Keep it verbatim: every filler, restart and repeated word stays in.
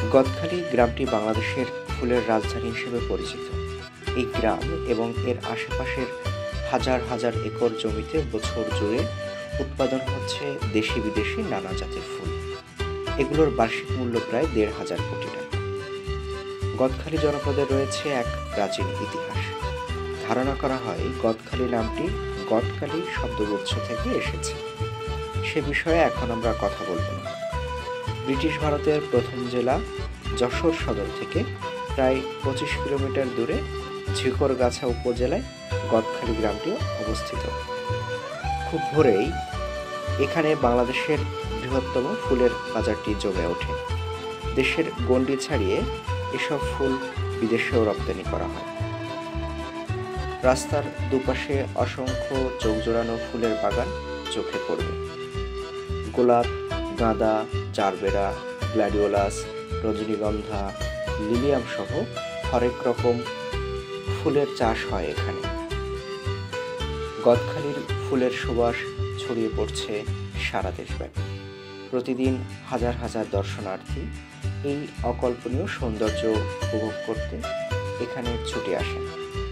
গদখালি গ্রামটি বাংলাদেশের ফুলের রাজধানী হিসেবে পরিচিত। এই গ্রাম এবং এর আশেপাশের হাজার হাজার একর জমিতে বছর জুড়ে উৎপাদন হচ্ছে দেশি বিদেশি নানা জাতের ফুল। এগুলোর বার্ষিক মূল্য প্রায় দেড় হাজার কোটি টাকা। গদখালি জনপদে রয়েছে এক প্রাচীন ইতিহাস। ধারণা করা হয় গদখালি নামটি গদকালি শব্দগুচ্ছ থেকে এসেছে। সে বিষয়ে এখন আমরা কথা বলব না। ব্রিটিশ ভারতের প্রথম জেলা যশোর সদর থেকে প্রায় পঁচিশ কিলোমিটার দূরে ঝিকরগাছা উপজেলায় গদখালি গ্রামটি অবস্থিত। খুব ভোরেই এখানে বাংলাদেশের বৃহত্তম ফুলের বাজারটি জমে ওঠে। দেশের গণ্ডি ছাড়িয়ে এসব ফুল বিদেশেও রপ্তানি করা হয়। রাস্তার দুপাশে অসংখ্য চোখ জোড়ানো ফুলের বাগান চোখে পড়বে। গোলাপ, গাঁদা, জারবেরা, গ্ল্যাডিওলাস, রজনীগন্ধা, লিলিয়াম সহ হরেক রকম ফুলের চাষ হয় এখানে। গদখালির ফুলের সুবাস ছড়িয়ে পড়ছে সারা দেশব্যাপী। প্রতিদিন হাজার হাজার দর্শনার্থী এই অকল্পনীয় সৌন্দর্য উপভোগ করতে এখানে ছুটে আসেন।